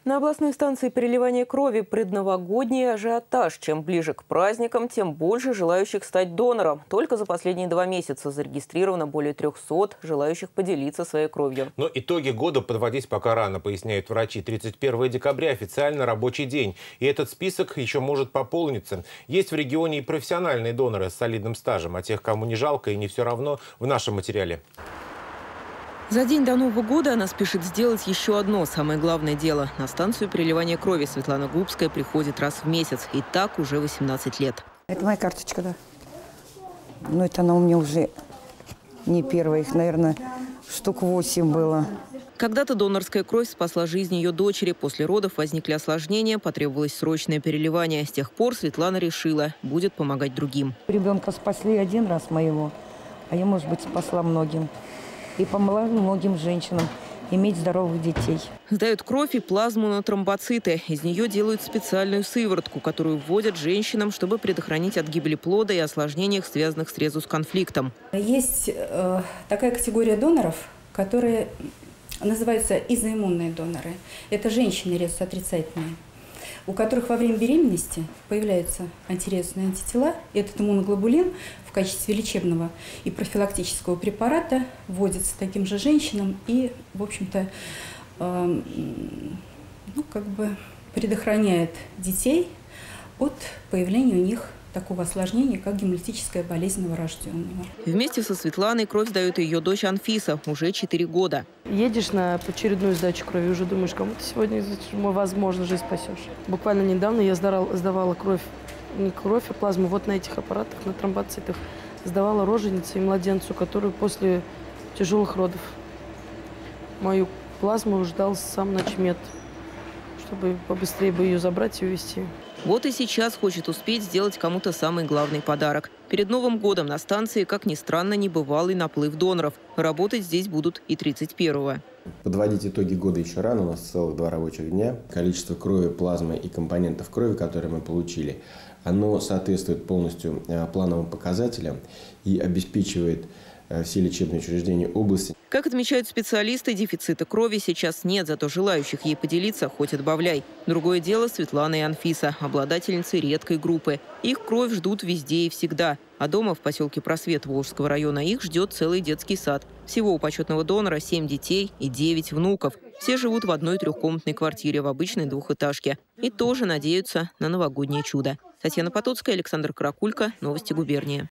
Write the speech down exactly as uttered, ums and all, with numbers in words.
На областной станции переливания крови предновогодний ажиотаж. Чем ближе к праздникам, тем больше желающих стать донором. Только за последние два месяца зарегистрировано более трёхсот желающих поделиться своей кровью. Но итоги года подводить пока рано, поясняют врачи. тридцать первого декабря официально рабочий день. И этот список еще может пополниться. Есть в регионе и профессиональные доноры с солидным стажем. А тех, кому не жалко и не все равно, в нашем материале. За день до Нового года она спешит сделать еще одно самое главное дело. На станцию переливания крови Светлана Губская приходит раз в месяц. И так уже восемнадцать лет. Это моя карточка, да. Но это она у меня уже не первая. Их, наверное, штук восемь было. Когда-то донорская кровь спасла жизнь ее дочери. После родов возникли осложнения, потребовалось срочное переливание. С тех пор Светлана решила, будет помогать другим. Ребенка спасли один раз моего, а я, может быть, спасла многим. И помогла многим женщинам иметь здоровых детей. Сдают кровь и плазму на тромбоциты. Из нее делают специальную сыворотку, которую вводят женщинам, чтобы предохранить от гибели плода и осложнениях, связанных с резус-конфликтом. Есть э, такая категория доноров, которые называются изоиммунные доноры. Это женщины резус-отрицательные, у которых во время беременности появляются антирезусные антитела. Этот иммуноглобулин в качестве лечебного и профилактического препарата вводится таким же женщинам и, в общем-то, э, ну, как бы предохраняет детей от появления у них такого осложнения, как гемолитическая болезнь новорожденного. Вместе со Светланой кровь сдает и ее дочь Анфиса, уже четыре года. Едешь на очередную сдачу крови, уже думаешь, кому ты сегодня, возможно, жизнь спасешь. Буквально недавно я сдавала, сдавала кровь, не кровь, а плазму вот на этих аппаратах, на тромбоцитах. Сдавала роженице и младенцу, который после тяжелых родов. Мою плазму ждал сам начмед, чтобы побыстрее бы ее забрать и увезти. Вот и сейчас хочет успеть сделать кому-то самый главный подарок. Перед Новым годом на станции, как ни странно, небывалый наплыв доноров. Работать здесь будут и тридцать первого. Подводить итоги года еще рано, у нас целых два рабочих дня. Количество крови, плазмы и компонентов крови, которые мы получили, оно соответствует полностью плановым показателям и обеспечивает все лечебные учреждения области. Как отмечают специалисты, дефицита крови сейчас нет, зато желающих ей поделиться хоть отбавляй. Другое дело Светлана и Анфиса, обладательницы редкой группы. Их кровь ждут везде и всегда. А дома в поселке Просвет Волжского района их ждет целый детский сад. Всего у почетного донора семь детей и девять внуков. Все живут в одной трехкомнатной квартире в обычной двухэтажке. И тоже надеются на новогоднее чудо. Татьяна Потоцкая, Александр Каракулько. Новости губернии.